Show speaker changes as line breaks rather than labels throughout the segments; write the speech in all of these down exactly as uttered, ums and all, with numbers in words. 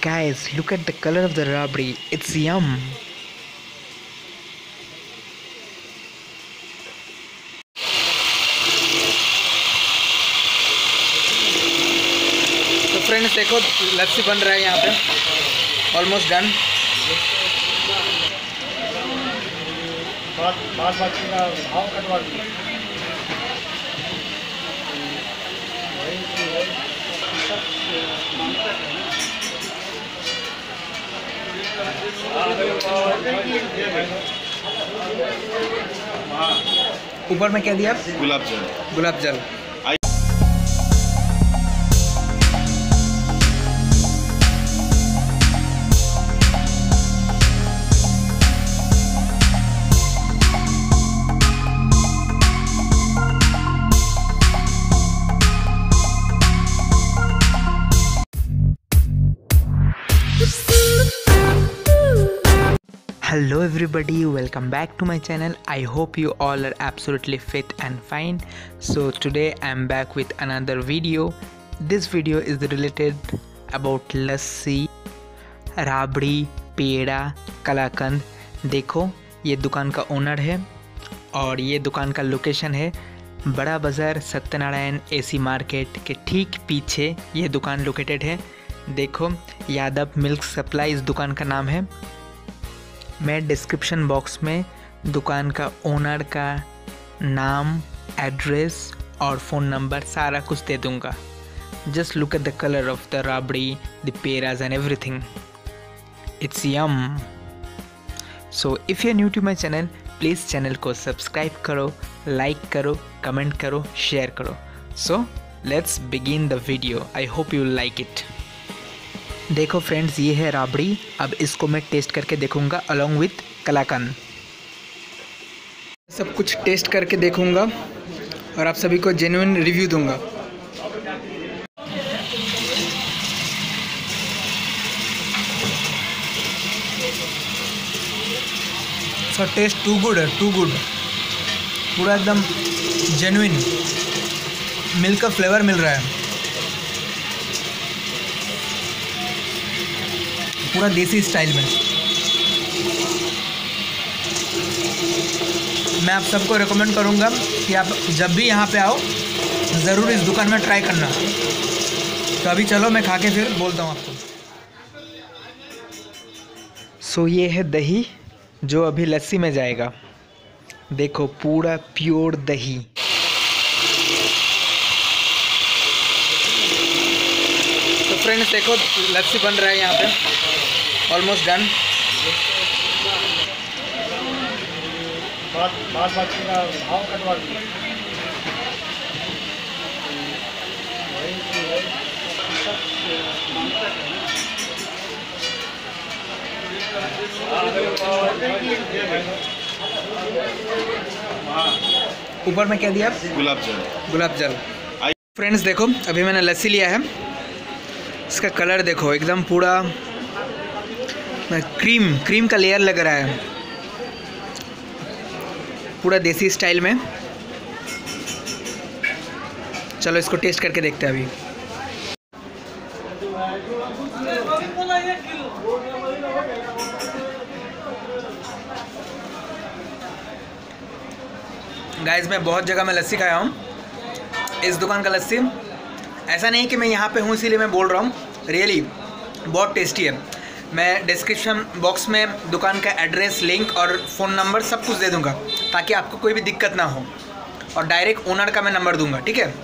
Guys, look at the color of the rabdi. It's yum. तो friends देखो लस्सी बन रहा है यहाँ पे, ऑलमोस्ट डन। ऊपर में क्या दिया?
गुलाब जल।
गुलाब जल। Hello everybody, welcome back to my channel. I hope you all are absolutely fit and fine. So today I am back with another video. This video is related about lassi, Rabri, पेड़ा, कलाकंद। देखो ये दुकान का ओनर है और ये दुकान का location है बड़ा बाज़ार सत्यनारायण एसी मार्केट के ठीक पीछे ये दुकान लोकेटेड है। देखो यादव मिल्क सप्लाई इस दुकान का नाम है। मैं डिस्क्रिप्शन बॉक्स में दुकान का ओनर का नाम, एड्रेस और फ़ोन नंबर सारा कुछ दे दूँगा। Just look at the colour of the rabri, the porridge and everything. It's yum. So if you are new to my channel, please channel को सब्सक्राइब करो, लाइक करो, कमेंट करो, शेयर करो। So let's begin the video. I hope you like it. देखो friends ये है राबड़ी। अब इसको मैं टेस्ट करके देखूंगा अलोंग विथ कलाकंद। सब कुछ टेस्ट करके देखूंगा और आप सभी को जेन्युइन रिव्यू दूंगा। सो टेस्ट टू गुड है, टू गुड। पूरा एकदम जेन्युइन मिल्क का फ्लेवर मिल रहा है, पूरा देसी स्टाइल में। मैं आप सबको रिकमेंड करूंगा कि आप जब भी यहाँ पे आओ ज़रूर इस दुकान में ट्राई करना। तो अभी चलो मैं खा के फिर बोलता हूँ आपको। सो so, ये है दही जो अभी लस्सी में जाएगा। देखो पूरा प्योर दही। तो फ्रेंड्स देखो लस्सी बन रहा है यहाँ पे, ऑलमोस्ट डन।
बात बात बात का भाव कटवा दिया।
ऊपर में क्या दिया?
गुलाब जल।
गुलाब जल। फ्रेंड्स देखो अभी मैंने लस्सी लिया है। इसका कलर देखो एकदम पूरा क्रीम क्रीम का लेयर लग रहा है, पूरा देसी स्टाइल में। चलो इसको टेस्ट करके देखते हैं अभी। गाइस मैं बहुत जगह में लस्सी खाया हूँ। इस दुकान का लस्सी ऐसा नहीं कि मैं यहाँ पे हूँ इसीलिए मैं बोल रहा हूँ, रियली बहुत टेस्टी है। मैं डिस्क्रिप्शन बॉक्स में दुकान का एड्रेस, लिंक और फ़ोन नंबर सब कुछ दे दूँगा ताकि आपको कोई भी दिक्कत ना हो। और डायरेक्ट ओनर का मैं नंबर दूँगा, ठीक है।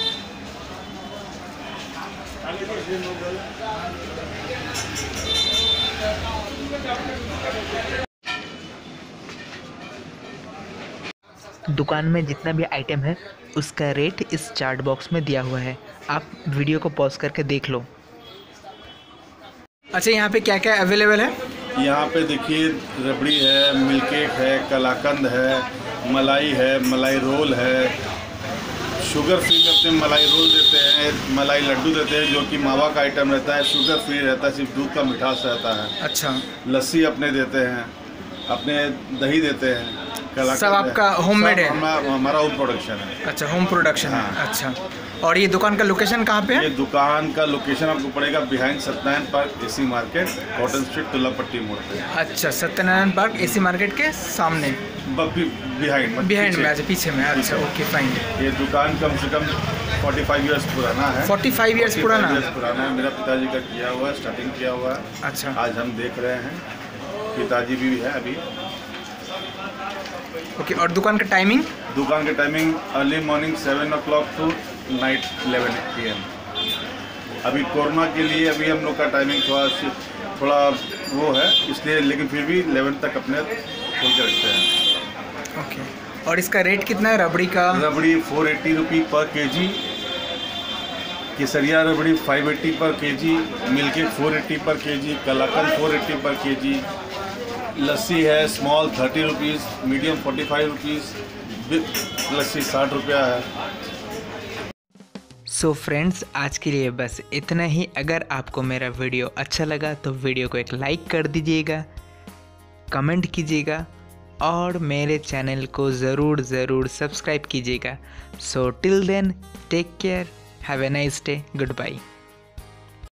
दुकान में जितना भी आइटम है उसका रेट इस चार्ट बॉक्स में दिया हुआ है, आप वीडियो को पॉज करके देख लो। अच्छा यहाँ पे क्या क्या अवेलेबल है?
यहाँ पे देखिए रबड़ी है, मिल्क केक है, कलाकंद है, मलाई है, मलाई रोल है, शुगर फ्री अपने मलाई रोल देते हैं, मलाई लड्डू देते हैं जो कि मावा का आइटम रहता है, शुगर फ्री रहता है, सिर्फ दूध का मिठास रहता है।
अच्छा।
लस्सी अपने देते हैं, अपने दही देते हैं,
सब आपका होममेड है?
हमारा होम प्रोडक्शन है।
अच्छा होम प्रोडक्शन है।
हाँ।
अच्छा और ये दुकान का लोकेशन कहाँ पे है?
ये दुकान का लोकेशन आपको पड़ेगा behind Satyanarayan park AC market, cotton street, Tulapatti मोड़ पे।
अच्छा, सत्यनारायण पार्क एसी मार्केट के सामने
बिहाइंड
बिहाइंड में, अच्छा पीछे में। अच्छा ओके फाइन।
ये दुकान कम से कम पैंतालीस इयर्स पुराना है।
पैंतालीस इयर्स पुराना
पुराना है। मेरा पिताजी का किया हुआ है, स्टार्टिंग किया हुआ है।
अच्छा,
आज हम देख रहे हैं, पिताजी भी है अभी।
ओके, और दुकान का टाइमिंग?
दुकान का timing early morning seven o'clock to night eleven p m. अभी कोरोना के लिए अभी हम लोग का टाइमिंग थोड़ा थोड़ा वो है इसलिए, लेकिन फिर भी इलेवन तक अपने खोल के रखते हैं।
ओके, और इसका रेट कितना है रबड़ी का?
रबड़ी फोर एट्टी रुपी पर के जी, केसरिया रबड़ी फाइव एट्टी पर के जी, मिल्क फोर एट्टी पर के जी, कलाकंद फोर एट्टी पर के जी, लस्सी है small thirty rupees, medium forty five rupees, lassi साठ रुपया है।
सो so फ्रेंड्स, आज के लिए बस इतना ही। अगर आपको मेरा वीडियो अच्छा लगा तो वीडियो को एक लाइक कर दीजिएगा, कमेंट कीजिएगा और मेरे चैनल को ज़रूर ज़रूर सब्सक्राइब कीजिएगा। So till then, take care, have a nice day, good bye.